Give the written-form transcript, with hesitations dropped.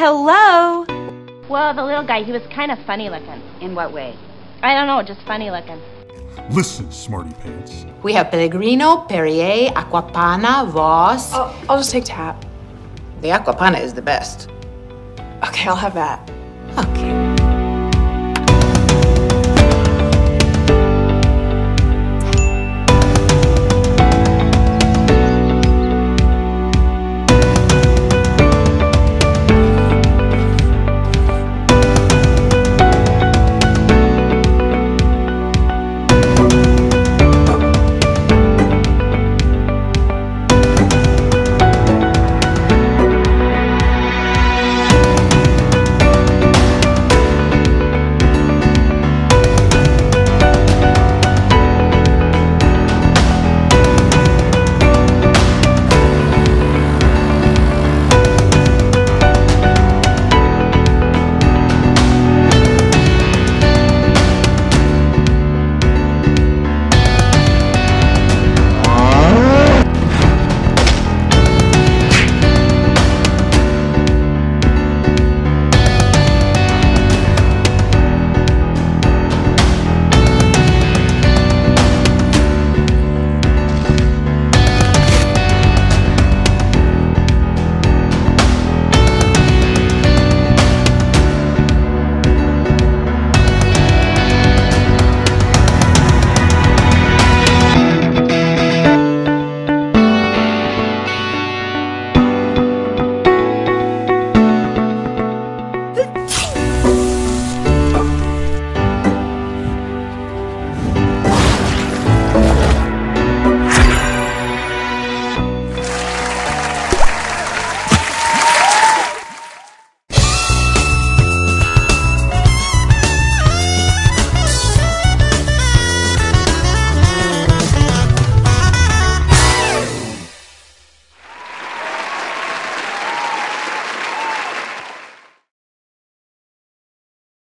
hello. Well, the little guy, he was kind of funny looking. In what way? I don't know, just funny looking. Listen, smarty pants. We have Pellegrino, Perrier, Aquapana, Voss. I'll just take tap. The Aquapana is the best. Okay, I'll have that.